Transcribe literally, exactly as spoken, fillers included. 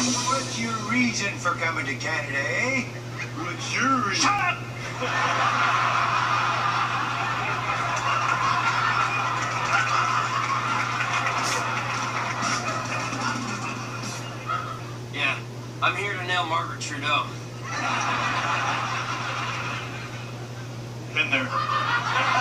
What's your reason for coming to Canada, eh? What's your reason? Shut up! Yeah, I'm here to nail Margaret Trudeau. Been there.